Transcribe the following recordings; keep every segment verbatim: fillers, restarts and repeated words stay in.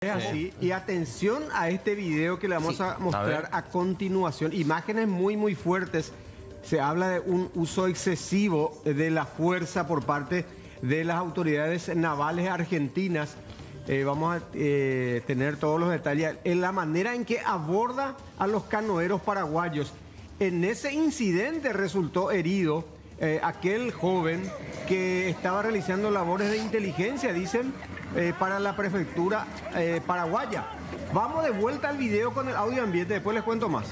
Es así. Y atención a este video que le vamos Sí, a mostrar a a, continuación. Imágenes muy, muy fuertes. Se habla de un uso excesivo de la fuerza por parte de las autoridades navales argentinas. Eh, vamos a eh, tener todos los detalles en la manera en que aborda a los canoeros paraguayos. En ese incidente resultó herido eh, aquel joven que estaba realizando labores de inteligencia, dicen, eh, para la prefectura eh, paraguaya. Vamos de vuelta al video con el audio ambiente, después les cuento más.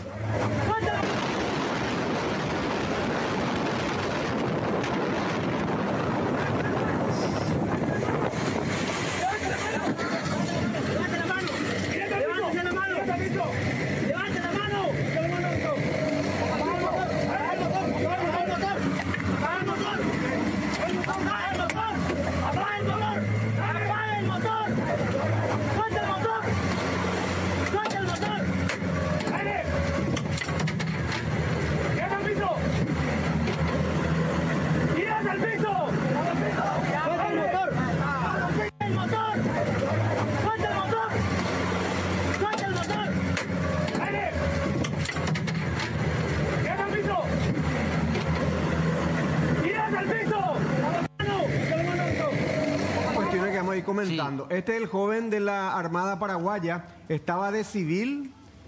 Comentando. Sí. Este es el joven de la Armada Paraguaya, estaba de civil.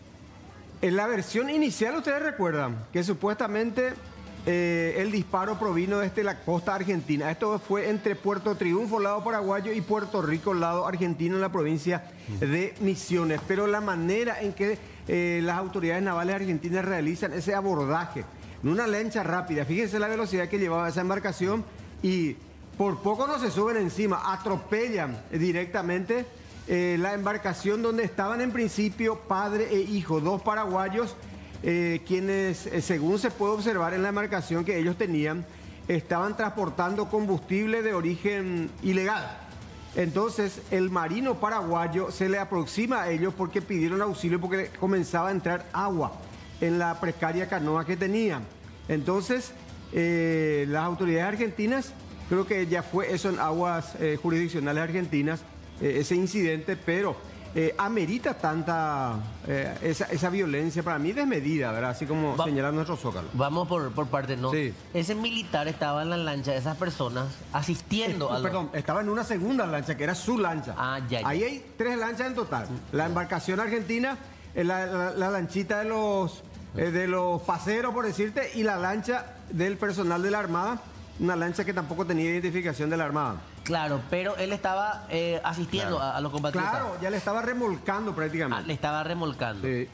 En la versión inicial, ustedes recuerdan que supuestamente eh, el disparo provino desde la costa argentina. Esto fue entre Puerto Triunfo, lado paraguayo, y Puerto Rico, lado argentino, en la provincia de Misiones. Pero la manera en que eh, las autoridades navales argentinas realizan ese abordaje en una lancha rápida, fíjense la velocidad que llevaba esa embarcación y por poco no se suben encima, atropellan directamente eh, la embarcación donde estaban en principio padre e hijo, dos paraguayos, eh, quienes, eh, según se puede observar en la embarcación que ellos tenían, estaban transportando combustible de origen ilegal. Entonces, el marino paraguayo se le aproxima a ellos porque pidieron auxilio porque comenzaba a entrar agua en la precaria canoa que tenían. Entonces, eh, las autoridades argentinas, creo que ya fue eso en aguas eh, jurisdiccionales argentinas, eh, ese incidente, pero eh, amerita tanta, eh, esa, esa violencia, para mí desmedida, ¿verdad? Así como Va señala nuestro Zócalo. Vamos por, por partes, ¿no? Sí. Ese militar estaba en la lancha de esas personas asistiendo eh, a... Perdón, los... estaba en una segunda lancha, que era su lancha. Ah, ya, ya. Ahí hay tres lanchas en total. La embarcación argentina, eh, la, la, la lanchita de los, eh, de los paseros, por decirte, y la lancha del personal de la Armada, una lancha que tampoco tenía identificación de la Armada. Claro, pero él estaba eh, asistiendo claro. a, a los combatientes. Claro, ya le estaba remolcando prácticamente. Ah, le estaba remolcando. Sí.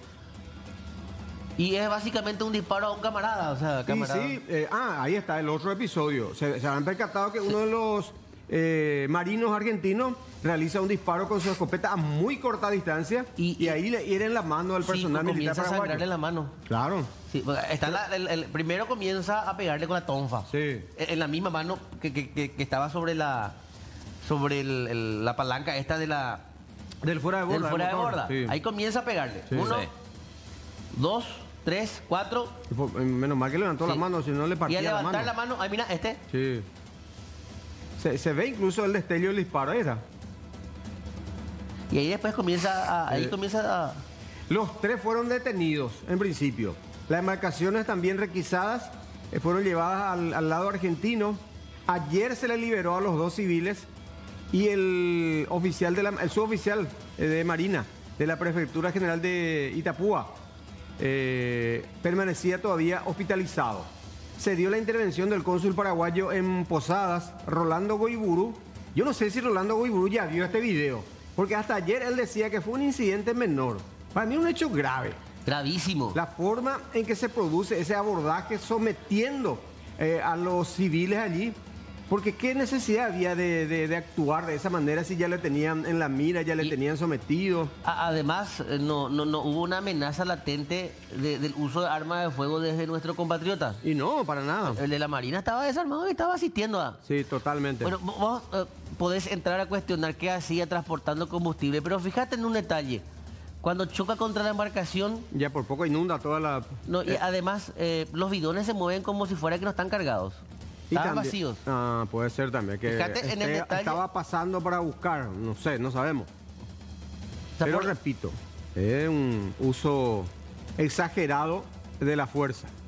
Y es básicamente un disparo a un camarada, o sea, camarada. Sí, sí. Eh, ah, ahí está el otro episodio. Se, se han percatado que sí. uno de los eh, marinos argentinos realiza un disparo con su escopeta a muy corta distancia y, y ahí le hieren la mano al personal sí, militar paraguayo. Comienza a sangrarle la mano. Claro. Sí, está la, el, el, primero comienza a pegarle con la tonfa. Sí. En la misma mano que, que, que, que estaba sobre la sobre el, el, la palanca esta de la... Del fuera de borda. Del fuera de borda. Sí. Ahí comienza a pegarle. Sí. Uno, sí. dos, tres, cuatro. Por, menos mal que levantó sí. la mano, si no le partía la mano. Y al levantar la mano, la mano, ahí mira, este. Sí. Se, se ve incluso el destello del disparo, ¿era? Y ahí después comienza a... Ahí eh, comienza a... Los tres fueron detenidos, en principio. Las embarcaciones también requisadas eh, fueron llevadas al, al lado argentino. Ayer se le liberó a los dos civiles y el oficial de la, el suboficial eh, de Marina de la Prefectura General de Itapúa eh, permanecía todavía hospitalizado. Se dio la intervención del cónsul paraguayo en Posadas, Rolando Goiburu. Yo no sé si Rolando Goiburu ya vio este video, porque hasta ayer él decía que fue un incidente menor. Para mí un hecho grave. Gravísimo. La forma en que se produce ese abordaje sometiendo eh, a los civiles allí, porque qué necesidad había de, de, de actuar de esa manera si ya le tenían en la mira, ya le y, tenían sometido. Además, no, no, no hubo una amenaza latente de, del uso de armas de fuego desde nuestro compatriota. Y no, para nada. El de la Marina estaba desarmado y estaba asistiendo a... Sí, totalmente. Bueno, vos eh, podés entrar a cuestionar qué hacía transportando combustible, pero fíjate en un detalle. Cuando choca contra la embarcación... Ya por poco inunda toda la... No, y eh. además, eh, los bidones se mueven como si fuera que no están cargados. Estaban vacíos. Ah, puede ser también. Que Fíjate en el detalle. Estaba pasando para buscar, no sé, no sabemos. Pero por- repito, es un uso exagerado de la fuerza.